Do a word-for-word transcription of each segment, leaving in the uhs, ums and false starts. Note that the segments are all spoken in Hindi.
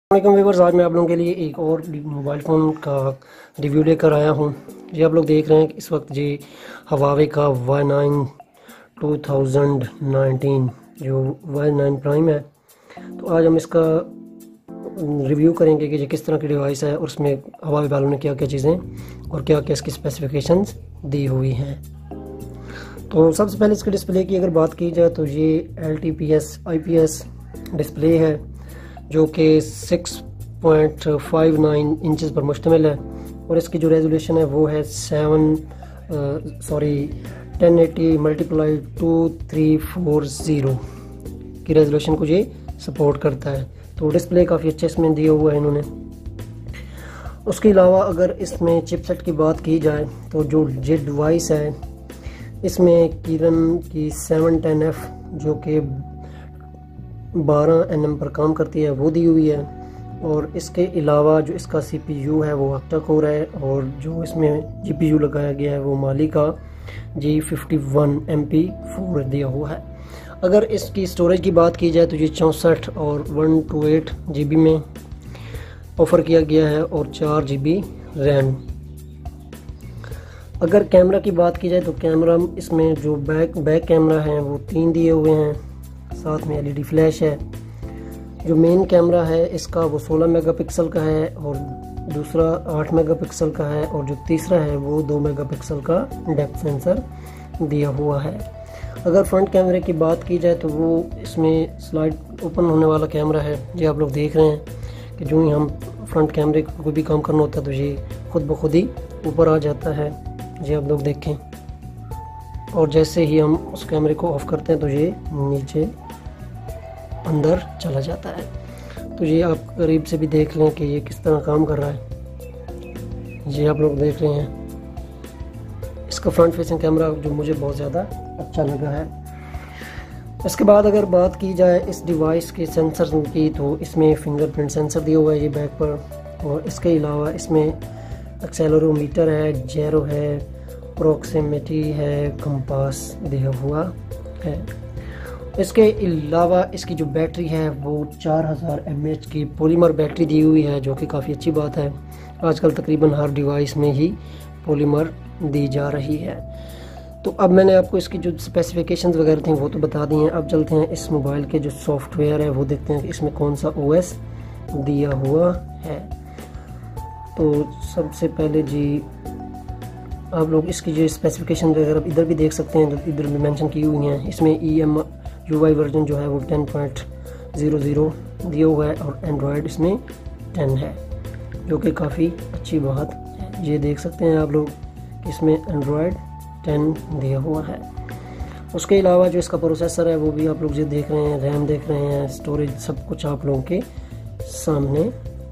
वालेकुम व्यूअर्स, आज मैं आप लोगों के लिए एक और मोबाइल फ़ोन का रिव्यू लेकर आया हूं। ये आप लोग देख रहे हैं कि इस वक्त ये हवावे का Y nine two thousand nineteen जो वाई नाइन प्राइम है। तो आज हम इसका रिव्यू करेंगे कि ये किस तरह की डिवाइस है और उसमें हवावे वालों ने क्या क्या चीज़ें और क्या क्या इसकी स्पेसिफिकेशंस दी हुई हैं। तो सबसे पहले इसके डिस्प्ले की अगर बात की जाए तो ये L T P S I P S display है जो कि six point five nine inches पर मुश्तमिल है और इसकी जो रेजोल्यूशन है वो है seven sorry ten eighty multiply two three four zero की रेजोल्यूशन को ये सपोर्ट करता है। तो डिस्प्ले काफ़ी अच्छे इसमें दिया हुआ है इन्होंने। उसके अलावा अगर इसमें चिपसेट की बात की जाए तो जो ये डिवाइस है इसमें किरण की सेवन टेन एफ जो कि बारह एन एम पर काम करती है वो दी हुई है और इसके अलावा जो इसका सी पी यू है वो ऑक्टा कोर है और जो इसमें जी पी यू लगाया गया है वो माली का G fifty one M P four दिया हुआ है। अगर इसकी स्टोरेज की बात की जाए तो ये चौंसठ और one two eight G B में ऑफ़र किया गया है और चार जी बी रैम। अगर कैमरा की बात की जाए तो कैमरा इसमें जो बैक बैक कैमरा है वो तीन दिए हुए हैं, साथ में एल ई डी फ्लैश है। जो मेन कैमरा है इसका वो सोलह मेगापिक्सल का है और दूसरा आठ मेगापिक्सल का है और जो तीसरा है वो दो मेगापिक्सल का डेप्थ सेंसर दिया हुआ है। अगर फ्रंट कैमरे की बात की जाए तो वो इसमें स्लाइड ओपन होने वाला कैमरा है। ये आप लोग देख रहे हैं कि जो ही हम फ्रंट कैमरे को कोई भी काम करना होता है तो ये खुद ब खुद ही ऊपर आ जाता है। ये आप लोग देखें और जैसे ही हम उस कैमरे को ऑफ करते हैं तो ये नीचे अंदर चला जाता है। तो ये आप करीब से भी देख लें कि ये किस तरह काम कर रहा है। ये आप लोग देख रहे हैं इसका फ्रंट फेसिंग कैमरा जो मुझे बहुत ज़्यादा अच्छा लगा है। इसके बाद अगर बात की जाए इस डिवाइस के सेंसर की तो इसमें फिंगरप्रिंट सेंसर दिया हुआ है ये बैक पर और इसके अलावा इसमें एक्सेलेरोमीटर है, जेरो है, प्रॉक्सिमिटी है, कंपास दिया हुआ है। इसके अलावा इसकी जो बैटरी है वो चार हज़ार एम ए एच की पॉलीमर बैटरी दी हुई है जो कि काफ़ी अच्छी बात है। आजकल तकरीबन हर डिवाइस में ही पॉलीमर दी जा रही है। तो अब मैंने आपको इसकी जो स्पेसिफिकेशंस वगैरह थी वो तो बता दी हैं। अब चलते हैं इस मोबाइल के जो सॉफ्टवेयर है वो देखते हैं कि इसमें कौन सा ओ एस दिया हुआ है। तो सबसे पहले जी आप लोग इसकी जो स्पेसिफिकेशन वगैरह इधर भी देख सकते हैं, इधर भी मेंशन की हुई हैं। इसमें E M U I version जो है वो टेन पॉइंट ज़ीरो ज़ीरो दिया हुआ है और एंड्रॉयड इसमें टेन है जो कि काफ़ी अच्छी बात है। ये देख सकते हैं आप लोग कि इसमें एंड्रॉयड टेन दिया हुआ है। उसके अलावा जो इसका प्रोसेसर है वो भी आप लोग ये देख रहे हैं, रैम देख रहे हैं, स्टोरेज सब कुछ आप लोगों के सामने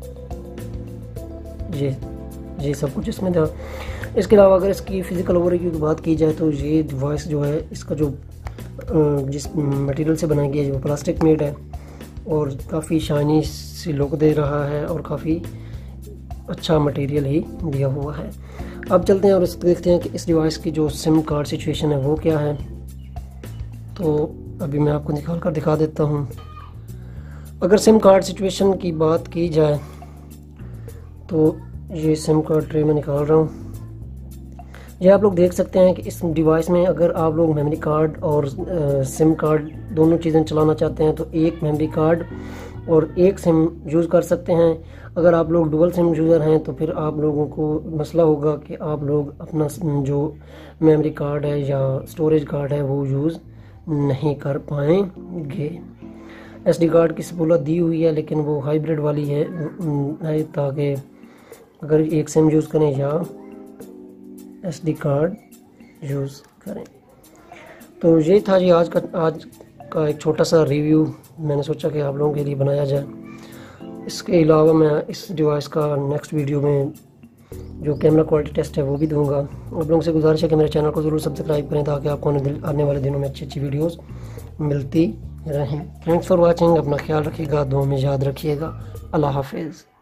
ये ये सब कुछ इसमें था। इसके अलावा अगर इसकी फ़िज़िकल ओवरव्यू की बात की जाए तो ये डिवाइस जो है इसका जो जिस मटेरियल से बनाई गई है वो प्लास्टिक मेड है और काफ़ी शाइनी सी लुक दे रहा है और काफ़ी अच्छा मटेरियल ही दिया हुआ है। अब चलते हैं और इसको देखते हैं कि इस डिवाइस की जो सिम कार्ड सिचुएशन है वो क्या है। तो अभी मैं आपको निकाल कर दिखा देता हूँ। अगर सिम कार्ड सिचुएशन की बात की जाए तो ये सिम कार्ड ट्रे में निकाल रहा हूँ। ये आप लोग देख सकते हैं कि इस डिवाइस में अगर आप लोग मेमोरी कार्ड और आ, सिम कार्ड दोनों चीज़ें चलाना चाहते हैं तो एक मेमोरी कार्ड और एक सिम यूज़ कर सकते हैं। अगर आप लोग डुअल सिम यूज़र हैं तो फिर आप लोगों को मसला होगा कि आप लोग अपना जो मेमोरी कार्ड है या स्टोरेज कार्ड है वो यूज़ नहीं कर पाएंगे। एसडी कार्ड की सहूलत दी हुई है लेकिन वो हाइब्रिड वाली है, है ताकि अगर एक सिम यूज़ करें या एसडी कार्ड यूज़ करें। तो ये था जी आज का आज का एक छोटा सा रिव्यू। मैंने सोचा कि आप लोगों के लिए बनाया जाए। इसके अलावा मैं इस डिवाइस का नेक्स्ट वीडियो में जो कैमरा क्वालिटी टेस्ट है वो भी दूंगा। आप लोगों से गुजारिश है कि मेरे चैनल को ज़रूर सब्सक्राइब करें ताकि आपको आने वाले दिनों में अच्छी अच्छी वीडियोस मिलती रहें। Thanks for watching. अपना ख्याल रखिएगा, दुआ में याद रखिएगा। अल्लाह हाफिज़।